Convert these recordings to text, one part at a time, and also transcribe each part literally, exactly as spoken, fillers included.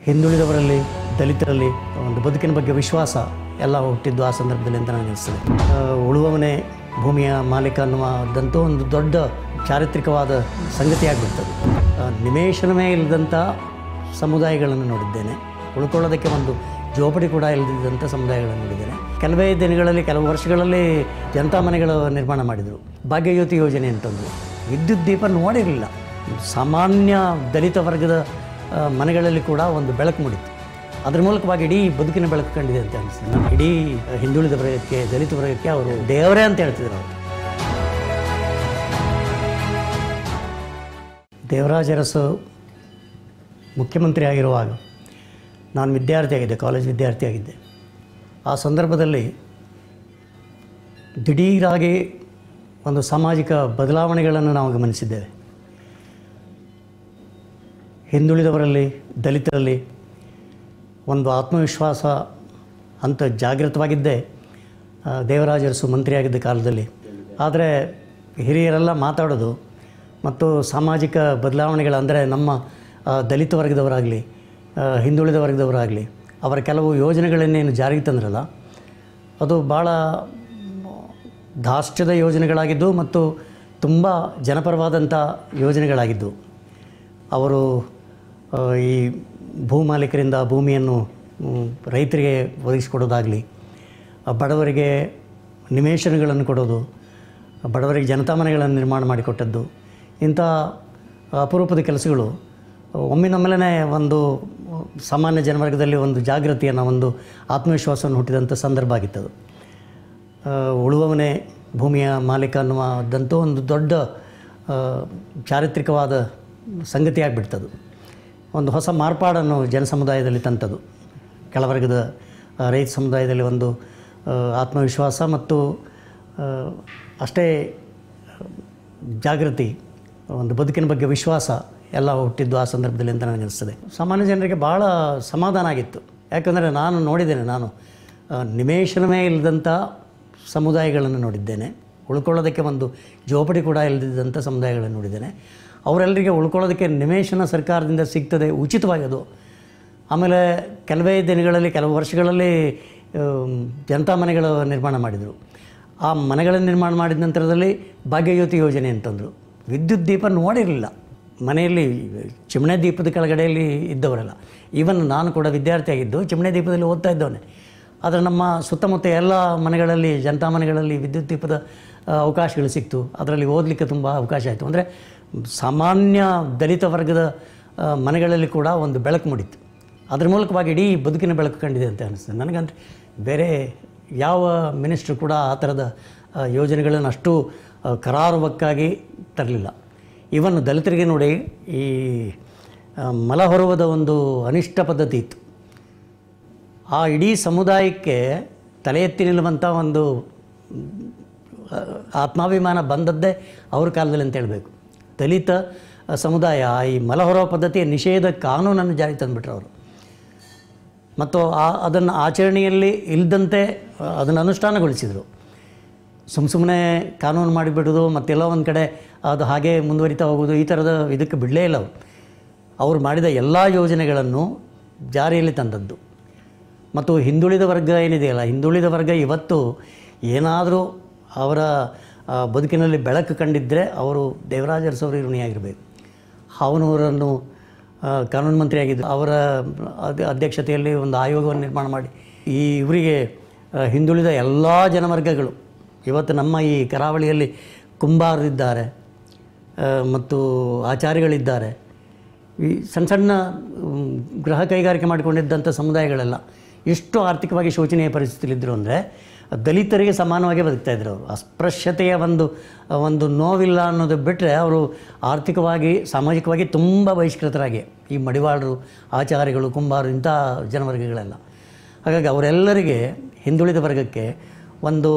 ಹಿಂದುಳಿದವರಲ್ಲಿ ದಲಿತರಲ್ಲಿ ಒಂದು ಬದುಕಿನ ಬಗ್ಗೆ ವಿಶ್ವಾಸ ಎಲ್ಲ ಹುಟ್ಟಿದ್ದು ಆ ಸಂದರ್ಭದಲ್ಲಿ ಅಂತ ನನಗೆ ಅನಿಸ್ತದೆ. ಉಳುವವನೇ ಭೂಮಿಯ ಮಾಲೀಕ ಅನ್ನುವಂಥ ಒಂದು ದೊಡ್ಡ ಚಾರಿತ್ರಿಕವಾದ ಸಂಗತಿಯಾಗಿಬಿಡ್ತದೆ. ನಿಮೇಷಣವೇ ಇಲ್ಲದಂಥ ಸಮುದಾಯಗಳನ್ನು ನೋಡಿದ್ದೇನೆ. ಉಳ್ಕೊಳ್ಳೋದಕ್ಕೆ ಒಂದು ಜೋಪಡಿ ಕೂಡ ಇಲ್ಲದಿದ್ದಂಥ ಸಮುದಾಯಗಳನ್ನು ನೋಡಿದ್ದೇನೆ. ಕೆಲವೇ ದಿನಗಳಲ್ಲಿ ಕೆಲವು ವರ್ಷಗಳಲ್ಲಿ ಜನತಾ ಮನೆಗಳ ನಿರ್ಮಾಣ ಮಾಡಿದರು. ಭಾಗ್ಯಜ್ಯೋತಿ ಯೋಜನೆ ಅಂತಂದರು. ವಿದ್ಯುತ್ ದೀಪ ನೋಡಿರಲಿಲ್ಲ. ಸಾಮಾನ್ಯ ದಲಿತ ವರ್ಗದ ಮನೆಗಳಲ್ಲಿ ಕೂಡ ಒಂದು ಬೆಳಕು ಮೂಡಿತ್ತು. ಅದರ ಮೂಲಕವಾಗಿ ಇಡೀ ಬದುಕಿನ ಬೆಳಕು ಕಂಡಿದೆ ಅಂತ ಅನಿಸ್ತದೆ. ನಾನು ಇಡೀ ಹಿಂದುಳಿದ ವರ್ಗಕ್ಕೆ ದಲಿತ ವರ್ಗಕ್ಕೆ ಅವರು ದೇವರೇ ಅಂತ ಹೇಳ್ತಿದ್ರು. ಅವರು ದೇವರಾಜ ಅರಸು ಮುಖ್ಯಮಂತ್ರಿ ಆಗಿರುವಾಗ ನಾನು ವಿದ್ಯಾರ್ಥಿಯಾಗಿದ್ದೆ, ಕಾಲೇಜ್ ವಿದ್ಯಾರ್ಥಿಯಾಗಿದ್ದೆ. ಆ ಸಂದರ್ಭದಲ್ಲಿ ದಿಢೀರಾಗಿ ಒಂದು ಸಾಮಾಜಿಕ ಬದಲಾವಣೆಗಳನ್ನು ನಾವು ಗಮನಿಸಿದ್ದೇವೆ. ಹಿಂದುಳಿದವರಲ್ಲಿ ದಲಿತರಲ್ಲಿ ಒಂದು ಆತ್ಮವಿಶ್ವಾಸ ಅಂತ ಜಾಗೃತವಾಗಿದ್ದೇ ದೇವರಾಜ ಅರಸು ಮಂತ್ರಿಯಾಗಿದ್ದ ಕಾಲದಲ್ಲಿ. ಆದರೆ ಹಿರಿಯರೆಲ್ಲ ಮಾತಾಡೋದು ಮತ್ತು ಸಾಮಾಜಿಕ ಬದಲಾವಣೆಗಳಂದರೆ ನಮ್ಮ ದಲಿತ ವರ್ಗದವರಾಗಲಿ ಹಿಂದುಳಿದ ವರ್ಗದವರಾಗಲಿ ಅವರ ಕೆಲವು ಯೋಜನೆಗಳನ್ನೇನು ಜಾರಿಗೆ ತಂದ್ರಲ್ಲ, ಅದು ಭಾಳ ಧಾಷ್ಟ್ಯದ ಯೋಜನೆಗಳಾಗಿದ್ದು ಮತ್ತು ತುಂಬ ಜನಪರವಾದಂಥ ಯೋಜನೆಗಳಾಗಿದ್ದು. ಅವರು ಈ ಭೂ ಮಾಲೀಕರಿಂದ ಭೂಮಿಯನ್ನು ರೈತರಿಗೆ ಒದಗಿಸಿಕೊಡೋದಾಗಲಿ, ಬಡವರಿಗೆ ನಿವೇಶನಗಳನ್ನು ಕೊಡೋದು, ಬಡವರಿಗೆ ಜನತಾ ಮನೆಗಳನ್ನು ನಿರ್ಮಾಣ ಮಾಡಿಕೊಟ್ಟದ್ದು, ಇಂಥ ಅಪರೂಪದ ಕೆಲಸಗಳು ಒಮ್ಮಿನೊಮ್ಮೆಲೇ ಒಂದು ಸಾಮಾನ್ಯ ಜನವರ್ಗದಲ್ಲಿ ಒಂದು ಜಾಗೃತಿಯನ್ನು, ಒಂದು ಆತ್ಮವಿಶ್ವಾಸವನ್ನು ಹುಟ್ಟಿದಂಥ ಸಂದರ್ಭ ಆಗಿತ್ತದು. ಉಳುವವನೇ ಭೂಮಿಯ ಮಾಲೀಕ ಅನ್ನುವಂಥ ಒಂದು ದೊಡ್ಡ ಚಾರಿತ್ರಿಕವಾದ ಸಂಗತಿಯಾಗಿಬಿಡ್ತದು. ಒಂದು ಹೊಸ ಮಾರ್ಪಾಡನ್ನು ಜನ ಸಮುದಾಯದಲ್ಲಿ ತಂತದು. ಕೆಳವರ್ಗದ ರೈತ ಸಮುದಾಯದಲ್ಲಿ ಒಂದು ಆತ್ಮವಿಶ್ವಾಸ ಮತ್ತು ಅಷ್ಟೇ ಜಾಗೃತಿ, ಒಂದು ಬದುಕಿನ ಬಗ್ಗೆ ವಿಶ್ವಾಸ ಎಲ್ಲ ಹುಟ್ಟಿದ್ದು ಆ ಸಂದರ್ಭದಲ್ಲಿ ಅಂತ ನನಗೆ ಅನಿಸ್ತದೆ. ಸಾಮಾನ್ಯ ಜನರಿಗೆ ಭಾಳ ಸಮಾಧಾನ ಆಗಿತ್ತು. ಯಾಕಂದರೆ ನಾನು ನೋಡಿದ್ದೇನೆ, ನಾನು ನಿಮೇಷಣವೇ ಇಲ್ಲದಂಥ ಸಮುದಾಯಗಳನ್ನು ನೋಡಿದ್ದೇನೆ. ಉಳ್ಕೊಳ್ಳೋದಕ್ಕೆ ಒಂದು ಜೋಪಡಿ ಕೂಡ ಇಲ್ಲದಿದ್ದಂಥ ಸಮುದಾಯಗಳನ್ನು ನೋಡಿದ್ದೇನೆ. ಅವರೆಲ್ಲರಿಗೆ ಉಳ್ಕೊಳ್ಳೋದಕ್ಕೆ ನಿವೇಶನ ಸರ್ಕಾರದಿಂದ ಸಿಗ್ತದೆ ಉಚಿತವಾಗಿ. ಅದು ಆಮೇಲೆ ಕೆಲವೇ ದಿನಗಳಲ್ಲಿ ಕೆಲವು ವರ್ಷಗಳಲ್ಲಿ ಜನತಾ ಮನೆಗಳ ನಿರ್ಮಾಣ ಮಾಡಿದರು. ಆ ಮನೆಗಳನ್ನು ನಿರ್ಮಾಣ ಮಾಡಿದ ನಂತರದಲ್ಲಿ ಭಾಗ್ಯಜ್ಯೋತಿ ಯೋಜನೆ ಅಂತಂದರು. ವಿದ್ಯುತ್ ದೀಪ ನೋಡಿರಲಿಲ್ಲ. ಮನೆಯಲ್ಲಿ ಚಿಮಣೆ ದೀಪದ ಕೆಳಗಡೆಯಲ್ಲಿ ಇದ್ದವರೆಲ್ಲ. ಈವನ್ ನಾನು ಕೂಡ ವಿದ್ಯಾರ್ಥಿಯಾಗಿದ್ದು ಚಿಮಣೆ ದೀಪದಲ್ಲಿ ಓದ್ತಾ ಇದ್ದವನೇ. ಆದರೆ ನಮ್ಮ ಸುತ್ತಮುತ್ತ ಎಲ್ಲ ಮನೆಗಳಲ್ಲಿ ಜನತಾ ಮನೆಗಳಲ್ಲಿ ವಿದ್ಯುತ್ ದೀಪದ ಅವಕಾಶಗಳು ಸಿಕ್ತು. ಅದರಲ್ಲಿ ಓದಲಿಕ್ಕೆ ತುಂಬ ಅವಕಾಶ ಆಯಿತು. ಅಂದರೆ ಸಾಮಾನ್ಯ ದಲಿತ ವರ್ಗದ ಮನೆಗಳಲ್ಲಿ ಕೂಡ ಒಂದು ಬೆಳಕು ಮೂಡಿತ್ತು. ಅದರ ಮೂಲಕವಾಗಿ ಇಡೀ ಬದುಕಿನ ಬೆಳಕು ಕಂಡಿದೆ ಅಂತ ಅನಿಸ್ತದೆ ನನಗಂದರೆ. ಬೇರೆ ಯಾವ ಮಿನಿಸ್ಟ್ರು ಕೂಡ ಆ ಥರದ ಯೋಜನೆಗಳನ್ನು ಅಷ್ಟು ಕರಾರುವಕ್ಕಾಗಿ ತರಲಿಲ್ಲ. ಇವನ್ ದಲಿತರಿಗೆ ನೋಡಿ, ಈ ಮಲ ಹೊರುವುದ ಒಂದು ಅನಿಷ್ಟ ಪದ್ಧತಿ ಇತ್ತು. ಆ ಇಡೀ ಸಮುದಾಯಕ್ಕೆ ತಲೆ ಎತ್ತಿ ನಿಲ್ಲುವಂಥ ಒಂದು ಆತ್ಮಾಭಿಮಾನ ಬಂದದ್ದೇ ಅವ್ರ ಕಾಲದಲ್ಲಿ ಅಂತ ಹೇಳಬೇಕು. ದಲಿತ ಸಮುದಾಯ ಈ ಮಲ ಹೊರುವ ಪದ್ಧತಿಯ ನಿಷೇಧ ಕಾನೂನನ್ನು ಜಾರಿ ತಂದುಬಿಟ್ರು ಅವರು. ಮತ್ತು ಆ ಅದನ್ನು ಆಚರಣೆಯಲ್ಲಿ ಇಲ್ಲದಂತೆ ಅದನ್ನು ಅನುಷ್ಠಾನಗೊಳಿಸಿದರು. ಸುಮ್ಮ ಸುಮ್ಮನೆ ಕಾನೂನು ಮಾಡಿಬಿಡೋದು ಮತ್ತೆಲ್ಲ ಒಂದು ಕಡೆ ಅದು ಹಾಗೆ ಮುಂದುವರಿತಾ ಹೋಗೋದು, ಈ ಥರದ ಇದಕ್ಕೆ ಬಿಡಲೇ ಇಲ್ಲ ಅವರು. ಅವರು ಮಾಡಿದ ಎಲ್ಲ ಯೋಜನೆಗಳನ್ನು ಜಾರಿಯಲ್ಲಿ ತಂದದ್ದು. ಮತ್ತು ಹಿಂದುಳಿದ ವರ್ಗ ಏನಿದೆಯಲ್ಲ, ಹಿಂದುಳಿದ ವರ್ಗ ಇವತ್ತು ಏನಾದರೂ ಅವರ ಬದುಕಿನಲ್ಲಿ ಬೆಳಕು ಕಂಡಿದ್ದರೆ ಅವರು ದೇವರಾಜ ಅರಸು ಋಣಿಯಾಗಿರಬೇಕು. ಅವನವರನ್ನು ಕಾನೂನು ಮಂತ್ರಿಯಾಗಿದ್ದರು. ಅವರ ಅಧ್ಯಕ್ಷತೆಯಲ್ಲಿ ಒಂದು ಆಯೋಗವನ್ನು ನಿರ್ಮಾಣ ಮಾಡಿ ಈ ಇವರಿಗೆ ಹಿಂದುಳಿದ ಎಲ್ಲ ಜನವರ್ಗಗಳು ಇವತ್ತು ನಮ್ಮ ಈ ಕರಾವಳಿಯಲ್ಲಿ ಕುಂಬಾರರಿದ್ದಾರೆ ಮತ್ತು ಆಚಾರಿಗಳಿದ್ದಾರೆ. ಈ ಸಣ್ಣ ಸಣ್ಣ ಗೃಹ ಕೈಗಾರಿಕೆ ಮಾಡಿಕೊಂಡಿದ್ದಂಥ ಸಮುದಾಯಗಳೆಲ್ಲ ಎಷ್ಟು ಆರ್ಥಿಕವಾಗಿ ಶೋಚನೀಯ ಪರಿಸ್ಥಿತಿಲಿದ್ದರು ಅಂದರೆ ದಲಿತರಿಗೆ ಸಮಾನವಾಗಿ ಬದುಕ್ತಾಯಿದ್ರು. ಅವರು ಅಸ್ಪೃಶ್ಯತೆಯ ಒಂದು ಒಂದು ನೋವಿಲ್ಲ ಅನ್ನೋದು ಬಿಟ್ಟರೆ ಅವರು ಆರ್ಥಿಕವಾಗಿ ಸಾಮಾಜಿಕವಾಗಿ ತುಂಬ ಬಹಿಷ್ಕೃತರಾಗಿ, ಈ ಮಡಿವಾಳರು ಆಚಾರಿಗಳು ಕುಂಬಾರರು ಇಂಥ ಜನವರ್ಗಗಳೆಲ್ಲ. ಹಾಗಾಗಿ ಅವರೆಲ್ಲರಿಗೆ ಹಿಂದುಳಿದ ವರ್ಗಕ್ಕೆ ಒಂದು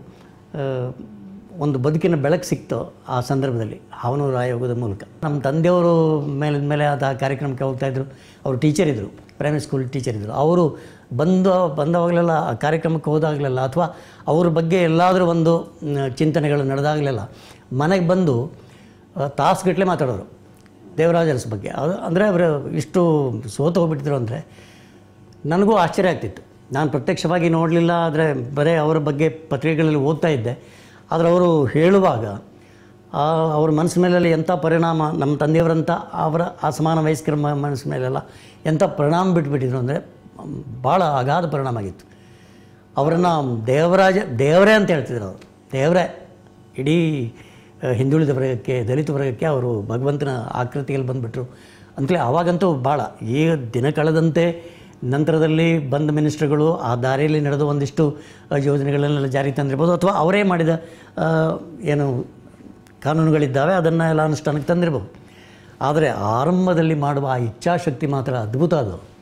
ಒಂದು ಬದುಕಿನ ಬೆಳಕು ಸಿಕ್ತು ಆ ಸಂದರ್ಭದಲ್ಲಿ ಹಾವನೂರು ಆಯೋಗದ ಮೂಲಕ. ನಮ್ಮ ತಂದೆಯವರು ಮೇಲೆ ಮೇಲೆ ಅದು ಆ ಕಾರ್ಯಕ್ರಮಕ್ಕೆ ಹೋಗ್ತಾಯಿದ್ರು. ಅವರು ಟೀಚರ್ ಇದ್ದರು, ಪ್ರೈಮರಿ ಸ್ಕೂಲ್ ಟೀಚರ್ ಇದ್ದರು. ಅವರು ಬಂದು ಬಂದವಾಗಲೆಲ್ಲ ಆ ಕಾರ್ಯಕ್ರಮಕ್ಕೆ ಹೋದಾಗಲೆಲ್ಲ ಅಥವಾ ಅವ್ರ ಬಗ್ಗೆ ಎಲ್ಲಾದರೂ ಒಂದು ಚಿಂತನೆಗಳು ನಡೆದಾಗಲೆಲ್ಲ ಮನೆಗೆ ಬಂದು ತಾಸುಗಟ್ಟಲೆ ಮಾತಾಡೋರು. ದೇವರಾಜ ಅರಸ್ ಬಗ್ಗೆ ಅದು ಅಂದರೆ ಅವರು ಇಷ್ಟು ಸೋತು ಹೋಗ್ಬಿಟ್ಟಿದ್ರು ಅಂದರೆ ನನಗೂ ಆಶ್ಚರ್ಯ ಆಗ್ತಿತ್ತು. ನಾನು ಪ್ರತ್ಯಕ್ಷವಾಗಿ ನೋಡಲಿಲ್ಲ, ಆದರೆ ಬರೀ ಅವರ ಬಗ್ಗೆ ಪತ್ರಿಕೆಗಳಲ್ಲಿ ಓದ್ತಾ ಇದ್ದೆ. ಆದರೆ ಅವರು ಹೇಳುವಾಗ ಅವ್ರ ಮನಸ್ಸಿನ ಮೇಲೆಲ್ಲ ಎಂಥ ಪರಿಣಾಮ, ನಮ್ಮ ತಂದೆಯವರಂಥ ಅವರ ಆ ಸಮಾನ ವಯಸ್ಕರ ಮನಸ್ಸಿನ ಮೇಲೆಲ್ಲ ಎಂಥ ಪರಿಣಾಮ ಬಿಟ್ಬಿಟ್ಟಿದ್ರು ಅಂದರೆ ಭಾಳ ಅಗಾಧ ಪರಿಣಾಮ ಆಗಿತ್ತು. ಅವರನ್ನು ದೇವರಾಜ ದೇವರೇ ಅಂತ ಹೇಳ್ತಿದ್ರು. ಅವರು ದೇವರೇ ಇಡೀ ಹಿಂದುಳಿದ ವರ್ಗಕ್ಕೆ, ದಲಿತ ವರ್ಗಕ್ಕೆ ಅವರು ಭಗವಂತನ ಆಕೃತಿಯಲ್ಲಿ ಬಂದುಬಿಟ್ರು ಅಂತಲೇ. ಆವಾಗಂತೂ ಭಾಳ, ಈಗ ದಿನ ಕಳೆದಂತೆ ನಂತರದಲ್ಲಿ ಬಂದ ಮಿನಿಸ್ಟ್ರುಗಳು ಆ ದಾರಿಯಲ್ಲಿ ನಡೆದು ಒಂದಿಷ್ಟು ಯೋಜನೆಗಳನ್ನೆಲ್ಲ ಜಾರಿಗೆ ತಂದಿರ್ಬೋದು, ಅಥವಾ ಅವರೇ ಮಾಡಿದ ಏನು ಕಾನೂನುಗಳಿದ್ದಾವೆ ಅದನ್ನು ಎಲ್ಲ ಅನುಷ್ಠಾನಕ್ಕೆ ತಂದಿರ್ಬೋದು. ಆದರೆ ಆರಂಭದಲ್ಲಿ ಮಾಡುವ ಆ ಇಚ್ಛಾಶಕ್ತಿ ಮಾತ್ರ ಅದ್ಭುತ ಅದು.